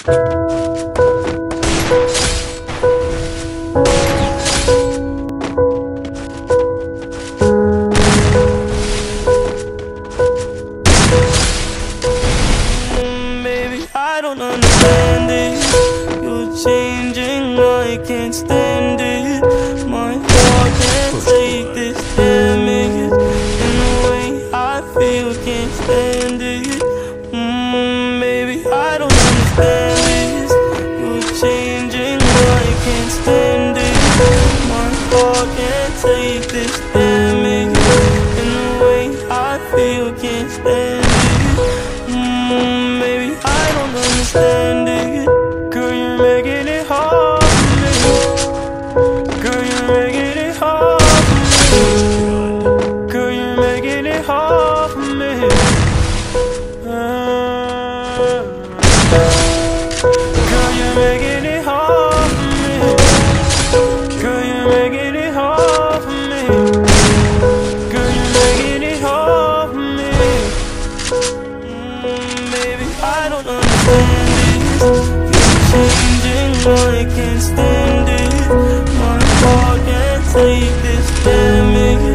Baby, I don't understand it. You're changing, I can't stand it. My heart can't take this damage, and the way I feel, can't stand it. Baby, I don't understand this. You're changing, I can't stand it. My heart can't take this damage, and the way I feel, can't stand it. Baby, I don't understand it. Girl, you're making it hard for me. Girl, you're making it hard for me. Girl, you're making it hard for me. Girl, you're making it hard for me. Girl, you're making it hard for me. Girl, you're making it hard for me. Baby, I don't understand this. You're changing, I can't stand it. My heart can't take this damage.